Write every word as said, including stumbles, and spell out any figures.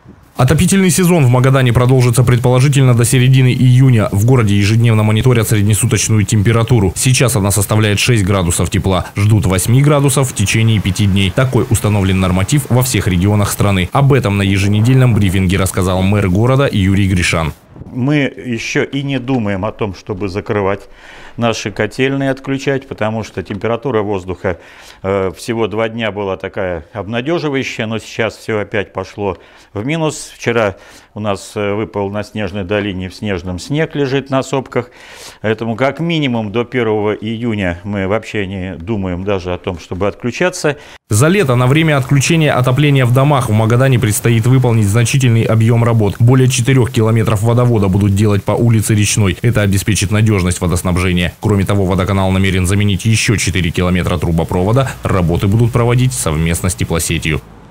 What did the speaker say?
Отопительный сезон в Магадане продолжится предположительно до середины июня. В городе ежедневно мониторят среднесуточную температуру. Сейчас она составляет шесть градусов тепла. Ждут восемь градусов в течение пяти дней. Такой установлен норматив во всех регионах страны. Об этом на еженедельном брифинге рассказал мэр города Юрий Гришан. Мы еще и не думаем о том, чтобы закрывать наши котельные, отключать, потому что температура воздуха э, всего два дня была такая обнадеживающая, но сейчас все опять пошло в минус. Вчера у нас выпал на Снежной долине в Снежном снег, лежит на сопках. Поэтому как минимум до первого июня мы вообще не думаем даже о том, чтобы отключаться. За лето на время отключения отопления в домах в Магадане предстоит выполнить значительный объем работ. Более четырёх километров водовода будут делать по улице Речной. Это обеспечит надежность водоснабжения. Кроме того, водоканал намерен заменить еще четыре километра трубопровода. Работы будут проводить совместно с теплосетью.